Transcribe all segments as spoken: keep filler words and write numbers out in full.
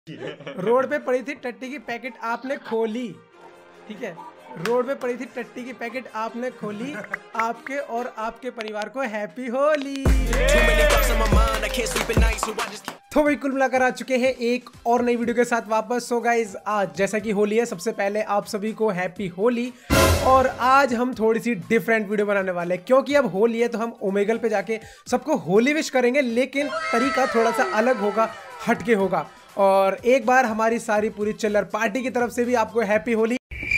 Road पे पड़ी थी टट्टी की पैकेट आपने खोली, ठीक है। रोड पे पड़ी थी टट्टी की पैकेट आपने खोली, आपके और आपके परिवार को हैप्पी होली। तो भाई कुल मिलाकर आ चुके हैं एक और नई वीडियो के साथ वापस। सो गाइज आज जैसा कि होली है, सबसे पहले आप सभी को हैप्पी होली। और आज हम थोड़ी सी डिफरेंट वीडियो बनाने वाले हैं क्योंकि अब होली है, तो हम ओमेगल पे जाके सबको होली विश करेंगे, लेकिन तरीका थोड़ा सा अलग होगा, हटके होगा। और एक बार हमारी सारी पूरी चिल्लर पार्टी की तरफ से भी आपको हैप्पी होली।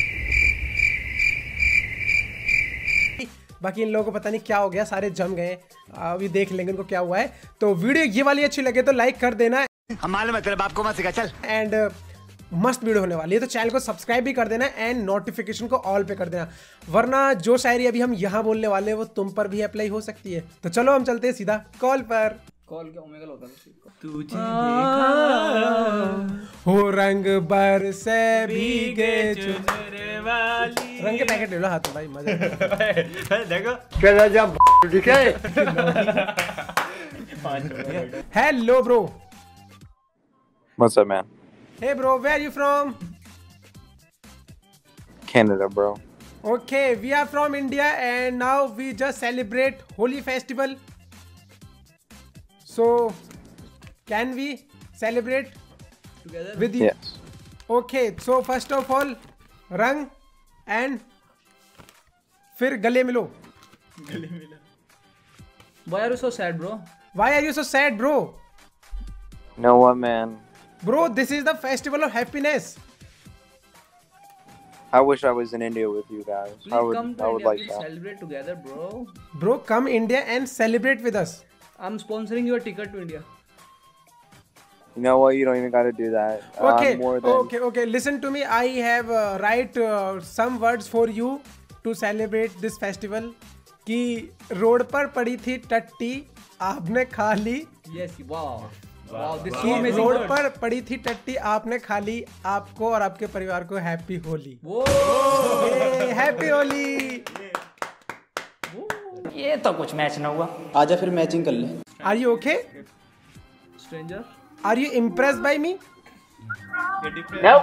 बाकी इन लोगों को पता नहीं क्या हो गया, सारे जम गए, अभी देख लेंगे उनको क्या हुआ है। तो वीडियो ये वाली अच्छी लगे तो लाइक कर देना, हमारे मतलब आपको मत सिखा चल। एंड मस्त वीडियो होने वाली है तो चैनल को सब्सक्राइब भी कर देना एंड नोटिफिकेशन को ऑल पे कर देना, वरना जो शायरी अभी हम यहाँ बोलने वाले हैं वो तुम पर भी अप्लाई हो सकती है। तो चलो हम चलते हैं सीधा कॉल पर। कॉल क्या ओमेगल होता है? तुझे देखा हो रंग बर से भीगे चुनरे वाली। रंग के पैकेट ले लो हाथ में भाई, मजा देखो चला जा ठीक है। Hello bro. What's up, man? Hey bro, where are you from? Canada, bro. Okay, we are from India and now we just celebrate Holi festival. So, can we celebrate Together? with you? Yes. Okay, so first of all, रंग and फिर गले मिलो। गले मिला। Why are you so sad, bro? Why are you so sad, bro? You know what, man? Bro, this is the festival of happiness. I wish I was in India with you guys. Please I would, come to I would India. like Please that. celebrate together, bro. Bro, come India and celebrate with us. I'm sponsoring your ticket to India. You know what? You don't even got to do that. Okay, I'm more than. okay, okay. Listen to me. I have uh, write uh, some words for you to celebrate this festival. कि road पर पड़ी थी टट्टी आपने खा ली। Yes, wow. Wow, this is कि amazing. Road word. पर पड़ी थी टट्टी आपने खा ली, आपको और आपके परिवार को happy Holi. Whoa. Happy Holi. ये तो कुछ मैच ना हुआ। आजा फिर मैचिंग कर ले। Are you okay? Stranger. Are you impressed by me? No.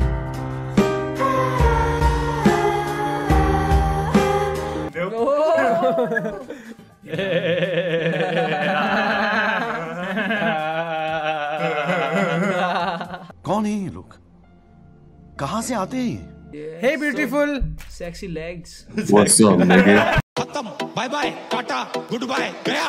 कौन है ये लोग? कहाँ से आते हैं ये? Hey beautiful. Sexy legs. What's up, nigga? Bye bye tata goodbye गया।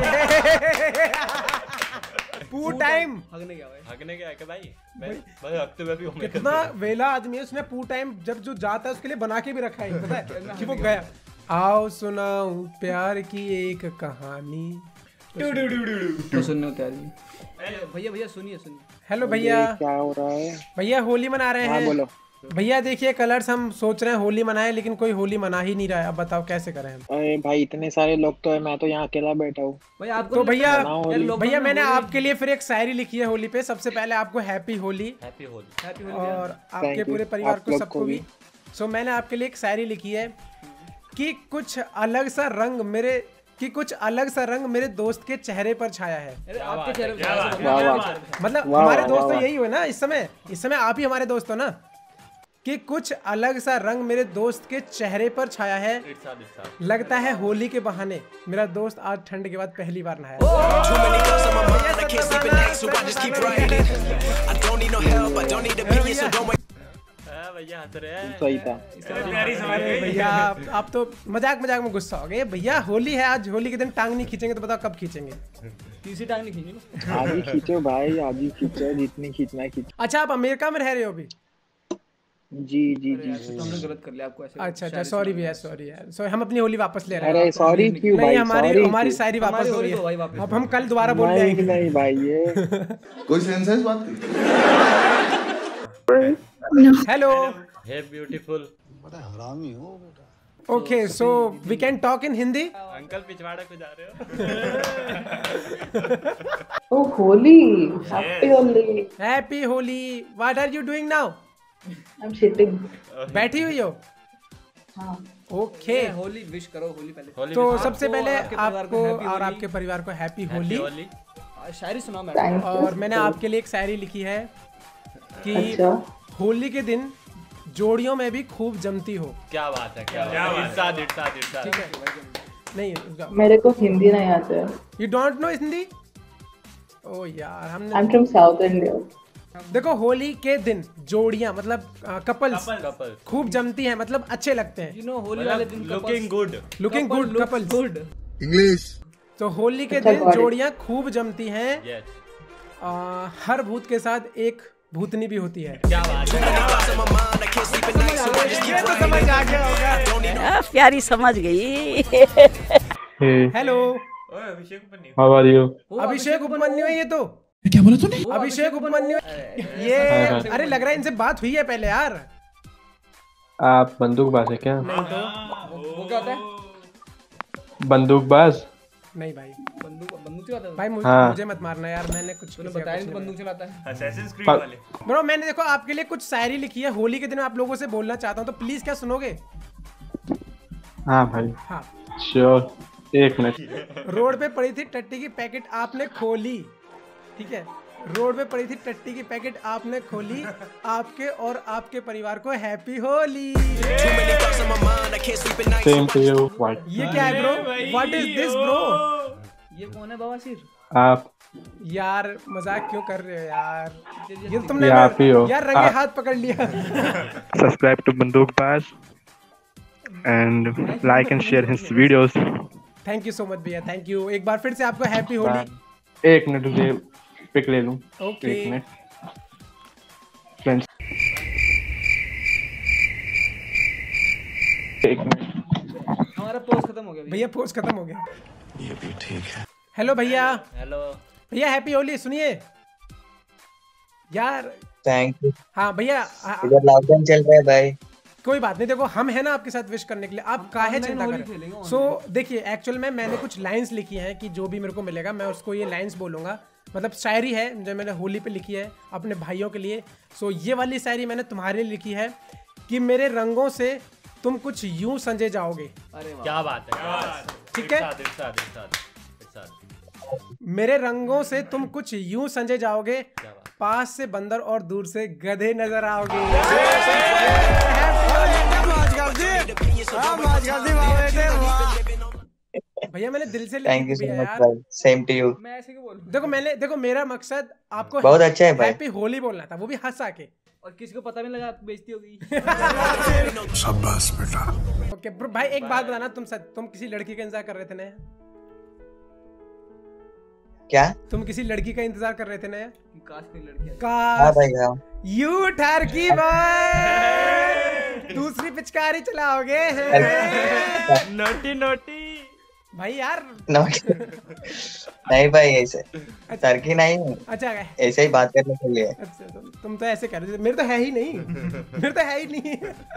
Poo time. हगने क्या भाई? हगने क्या है कि भाई मैं भाई हफ्ते में भी हूँ। कितना वेला आदमी है, उसने पू टाइम जब जो जाता है उसके लिए बना के भी रखा है, पता है कि वो गया। आओ सुनाऊं प्यार की एक कहानी। तो सुनने को तैयार नहीं। भैया भैया सुनिए सुनिए। हेलो भैया। क्या हो रहा है? भैया होली मना रहे हैं। बोलो। भैया देखिए कलर्स हम सोच रहे हैं होली मनाएं, लेकिन कोई होली मना ही नहीं रहा है। अब बताओ कैसे करें हम? अरे भाई इतने सारे लोग तो है, मैं तो यहाँ अकेला बैठा हूँ। भाई आपको तो भैया भैया मैंने होली- आपके लिए फिर एक शायरी लिखी है होली पे। सबसे पहले आपको happy Holi happy Holi. Happy Holi और आपके Thank you. पूरे परिवार आप को लोग सबको को भी। भी। सो मैंने आपके लिए एक शायरी लिखी है कि कुछ अलग सा रंग मेरे कि कुछ अलग सा रंग मेरे दोस्त के चेहरे पर छाया है। अरे आपके चेहरे पे क्या बात छाया है, है। वाह, आपके वाह। चेहरे पे। मतलब वाह, हमारे वाह, दोस्त वाह, तो वाह। यही हुए ना इस समय इस समय आप ही हमारे दोस्त हो ना। कि कुछ अलग सा रंग मेरे दोस्त के चेहरे पर छाया है, इरशाद इरशाद। लगता है होली के बहाने मेरा दोस्त आज ठंड के बाद पहली बार नहाया। हाँ, भैया हंस रहे हैं। सही था। अरे भैया आप, आप तो मजाक मजाक में गुस्सा हो गए। भैया होली है, आज होली के दिन टांग नहीं खींचेंगे तो बताओ कब खींचेंगे? तीसरी टांग नहीं खींची ना। आज ही खींचो भाई, आज ही खींचो, जितनी खींचना है खींचो। अच्छा आप अमेरिका में रह रहे हो अभी? जी जी अरे जी। यार, तो हमने गलत कर लिया आपको ऐसे। अच्छा अच्छा सॉरी भैया सॉरी यार। सॉरी हम अपनी होली वापस ले रहे हैं। अरे सॉरी क्यों नहीं भाई? हमारी सॉरी हमारी क्यों? शायरी वापस हमारी हो होली रही को भाई है। वापस। अब हम कल दोबारा बोल नहीं आएंगे। नहीं भाई ये कोई सेंस है इस बात की? Hello. Hey beautiful. Okay so we can talk in Hindi. Uncle पिछवाड़ा को जा रहे हो? Oh, Holi! Happy Holi! Happy Holi. What are you doing now? I'm shitting. बैठी हुई हो? हाँ. ओके होली विश करो होली पहले। होली तो विश सबसे आपको पहले और आपके परिवार को आपको happy और होली। आपके परिवार को हैप्पी हैप्पी होली। होली। शायरी सुनाओ मैडम। Thank you. और मैंने आपके लिए एक शायरी लिखी है कि अच्छा। होली के दिन जोड़ियों में भी खूब जमती हो। क्या बात है, क्या बात है। इरशाद इरशाद इरशाद। ठीक है, नहीं उसका मेरे को हिंदी नहीं आता है। You don't know Hindi? ओ यार हमने I am from south India. देखो होली के दिन जोड़ियां मतलब कपल्स कपल खूब जमती हैं, मतलब अच्छे लगते हैं। यू नो होली वाले दिन looking good. Looking good couple good. English. तो होली के अच्छा, दिन got it. जोड़ियां खूब जमती हैं। यस। आ, हर भूत के साथ एक भूतनी भी होती है। क्या बात है। ये तो समझ आ गया होगा। प्यारी समझ गई। हेलो ओए Abhishek Upamanyu. How are you? Abhishek Upamanyu है ये तो। क्या बोला तूने? अभिषेक उपमन्यु ये अरे लग रहा है इनसे बात हुई है पहले यार। आप बंदूकबाज है क्या? नहीं तो वो क्या होता है? बंदूकबाज? नहीं भाई, बंदूक बंदूक चलाता है? भाई मुझे, हाँ। मुझे मत मारना यार, मैंने कुछ तूने बताया नहीं बंदूक चलाता है। असैसिन्स क्रीड वाले। ब्रो मैंने देखो आपके लिए कुछ शायरी लिखी है, होली के दिन आप लोगों से बोलना चाहता हूँ, तो प्लीज क्या सुनोगे? हाँ भाई हाँ। श्योर, एक मिनट। रोड पे पड़ी थी टट्टी की पैकेट आपने खोली, ठीक है, रोड पे पड़ी थी टट्टी की पैकेट आपने खोली, आपके और आपके परिवार को happy Holi. Same to you. What? ये क्या है bro? What is this bro? ये कौन है बवासीर? आप यार मजाक क्यों कर रहे हो यार? ये तो तुमने ये आप ही हो। यार रंगे आप- हाथ पकड़ लिया। Subscribe to Bandookbaaz and like and share his videos. Thank you so much भैया, थैंक यू। एक बार फिर से आपको हैप्पी होली। एक मिनट मुझे पिक ले लूं। ओके। एक मिनट फ्रेंड्स, एक मिनट। हमारा पोज खत्म हो गया भैया पोज खत्म हो गया। ये भी ठीक है। हेलो भैया। हेलो भैया हैप्पी होली। सुनिए यार। Thank you. हाँ भैया हाँ, इधर लॉकडाउन चल रहा है भाई। कोई बात नहीं, देखो हम है ना आपके साथ विश करने के लिए, आप काहे चिंता करें। सो देखिए एक्चुअल में मैंने कुछ लाइंस लिखी हैं कि जो भी मेरे को मिलेगा मैं उसको ये लाइंस बोलूंगा, मतलब शायरी है जो मैंने होली पे लिखी है अपने भाइयों के लिए। सो ये वाली शायरी मैंने तुम्हारे लिए लिखी है कि मेरे रंगों से तुम कुछ यूं संजे जाओगे। अरे वाह, क्या बात है। ठीक है, इरशाद इरशाद इरशाद इरशाद। मेरे रंगों से तुम कुछ यूं संजे जाओगे, क्या बात। पास से बंदर और दूर से गधे नजर आओगे। भैया मैंने दिल से थैंक यू लिखी सो है मच यार। भाई। Same to you. मैं ऐसे क्यों बोलूं? देखो मैंने देखो मेरा मकसद आपको बहुत अच्छा है भाई। हैप्पी होली बोलना था, वो भी हंस आके। और किसी को पता भी नहीं लगा बेइज्जती हो गई। शाबाश बेटा। ओके ब्रो भाई एक बात बताना, तुम सच तुम किसी लड़की का इंतजार कर रहे थे ना? क्या? तुम किसी लड़की का इंतजार कर रहे थे ना? काश कोई लड़की आई। हाँ काश भाई हाँ। यू ठरकी भाई दूसरी पिचकारी चलाओगे। नोटी नोटी भाई यार नो नहीं भाई, ऐसे टर्की नहीं, अच्छा ऐसे ही बात करने के लिए। अच्छा तुम, तुम तो ऐसे कर रहे थे, मेरे तो है ही नहीं। मेरे तो है ही नहीं।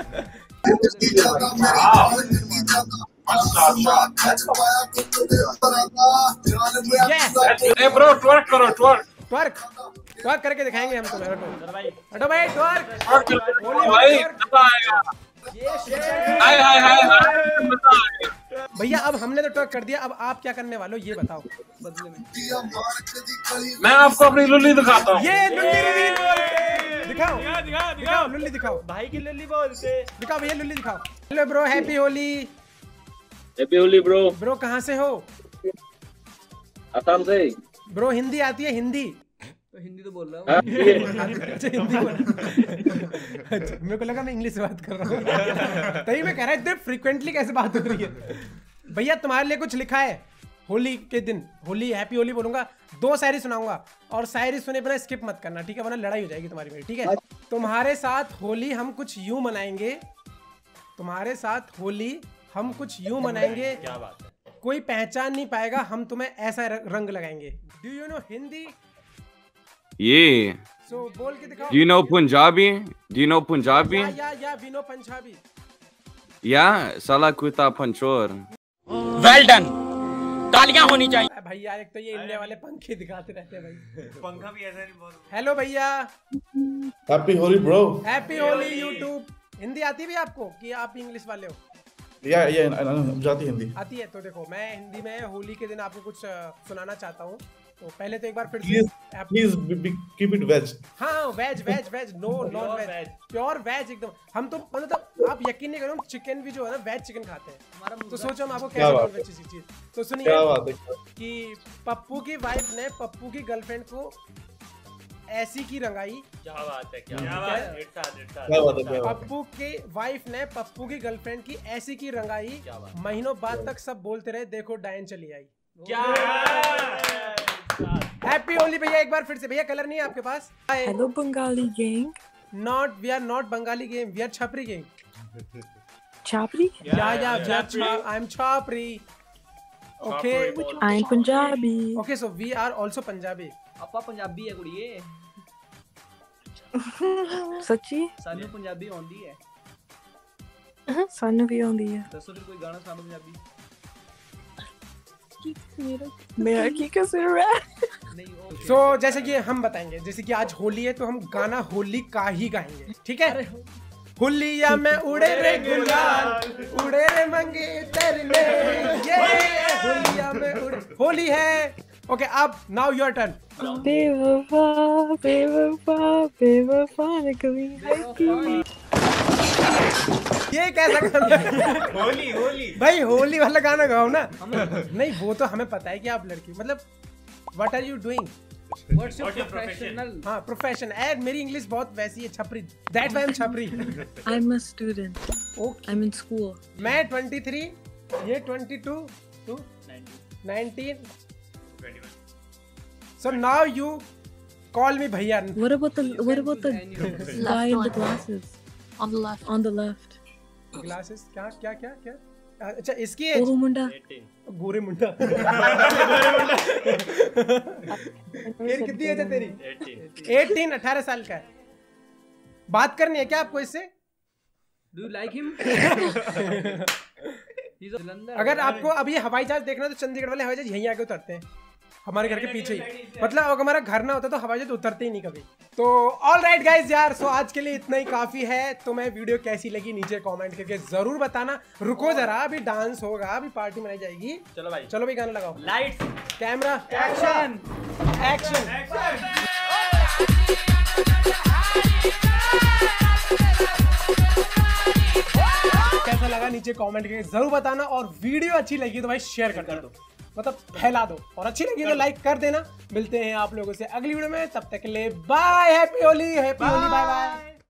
ब्रो ट्वर्क करो, ट्वर्क ट्वर्क ट्वर्क करके दिखाएंगे हम तुम्हें। हटो भाई, हटो भाई ट्वर्क। भाई मजा आएगा। हाय हाय हाय हाय मजा आएगा। भैया अब हमने तो ट्वर्क कर दिया, अब आप क्या करने वाले हो ये बताओ बदले में। मैं आपको अपनी लुल्ली दिखाता हूँ। ये लुल्ली लुल्ली दिखाओ, दिखाओ दिखाओ लुल्ली दिखाओ, भाई की लल्ली बोलते। दिखाओ भैया लुल्ली दिखाओ। Hello bro, happy Holi. Happy Holi bro. Bro कहाँ से हो? असम से। ब्रो हिंदी आती है? हिंदी तो हिंदी तो बोल रहा हूँ। अच्छा हिंदी बोल। अच्छा मेरे को लगा मैं इंग्लिश से बात कर रहा हूँ, तभी मैं कह रहा इतने फ्रीक्वेंटली कैसे बात हो रही है। भैया तुम्हारे लिए कुछ लिखा है होली के दिन, होली हैप्पी होली बोलूंगा, दो शायरी सुनाऊंगा और शायरी सुने बिना स्किप मत करना, ठीक है, वरना लड़ाई हो जाएगी तुम्हारी मेरी, ठीक है। तुम्हारे साथ होली हम कुछ यूं मनाएंगे, तुम्हारे साथ होली हम कुछ यूं मनाएंगे, क्या बात है। कोई पहचान नहीं पाएगा, हम तुम्हें ऐसा रंग लगाएंगे। Do you know Hindi? Yeah. So बोल के दिखाओ। Do you know Punjabi? Do you know Punjabi? Yeah yeah yeah we know Punjabi. Yeah. Sala kuta panchor. Well done, तालियां होनी चाहिए। भाई यार एक तो ये इंडिया वाले पंखे दिखाते रहते हैं भाई। पंखा भी ऐसा नहीं बोल। हेलो भैया, happy Holi bro. Happy Holi YouTube. Hindi आती भी आपको कि आप इंग्लिश वाले हो? या या जाती हिंदी आती है। तो देखो मैं हिंदी में होली के दिन आपको कुछ सुनाना चाहता हूँ, तो पहले तो एक बार फिर Please, से please be, be, keep it veg. हाँ veg veg veg no non veg pure veg एकदम। हम तो मतलब आप यकीन नहीं करो, हम चिकन भी जो है ना वेज चिकन खाते हैं। तो सोचो हम आपको क्या कैसे बात नॉन वेज चीज चीज तो सुनिए क्या बात है। कि पप्पू की वाइफ ने पप्पू की गर्लफ्रेंड को ऐसी की रंगाई। क्या बात है, क्या बात है, इरशाद, इरशाद, क्या बात है, क्या बात है। पप्पू की वाइफ ने पप्पू की गर्लफ्रेंड की ऐसी की रंगाई, महीनों बाद तक सब बोलते रहे देखो डायन चली आई। क्या हैप्पी होली भैया एक बार फिर से। भैया कलर नहीं है आपके पास? Hello Bengali gang. Not we are not Bengali game, we are chhapri game. Chhapri? Yeah yeah we are I am chhapri. Okay I am Punjabi. Okay so we are also Punjabi. अपा पंजाबी है कुड़िए। सच्ची? सानू पंजाबी आंदी है। सानू भी आंदी है। दसो फिर कोई गाना सुना दो पंजाबी। मेरा की कैसे रहा? सो so, जैसे कि हम बताएंगे, जैसे कि आज होली है तो हम गाना होली का ही गाएंगे, ठीक है? होलिया में उड़े रे गुलाल, उड़े रे मंगे तरले, ये होलिया में उड़े। होली है। ओके अब नाउ योर टर्न। बेवफा बेवफा बेवफा निकली है की। ये कैसा गाना है? होली होली भाई होली वाला गाना गाओ ना। नहीं वो तो हमें पता है कि आप लड़की, मतलब what are you doing, what's your professional. हाँ प्रोफेशन। ए मेरी इंग्लिश बहुत वैसी है छपरी, that's why I am chhapri. I am a student. Okay I am in school. मैं तेईस, ये बाईस, तू nineteen. So now you call me भैया। What about the what about the guy in the glasses? On the left. On the left. Glasses क्या क्या क्या क्या? अच्छा इसकी गोरे मुंडा। गोरे मुंडा। एज कितनी है तेरी? अठारह अठारह साल का है। बात करनी है क्या आपको इससे? Do you like him? अगर आपको अभी हवाई जहाज देखना तो चंडीगढ़ वाले हवाई जहाज यहीं आके उतरते हैं, हमारे घर के पीछे ही। मतलब अगर हमारा घर ना होता तो हवाई जहाज उतरते ही नहीं कभी। तो ऑल राइट गाइज यार, सो आज के लिए इतना ही काफी है। तो मैं वीडियो कैसी लगी नीचे कमेंट करके जरूर बताना। रुको जरा, अभी डांस होगा, अभी पार्टी मनाई जाएगी। चलो भाई, चलो भाई गाना लगाओ। Lights, camera, action, action. कैसा लगा नीचे कमेंट करके जरूर बताना, और वीडियो अच्छी लगी तो भाई शेयर कर दो, मतलब फैला दो, और अच्छी लगी तो लाइक कर देना। मिलते हैं आप लोगों से अगली वीडियो में, तब तक के लिए bye. Happy Holi, happy Holi, bye bye.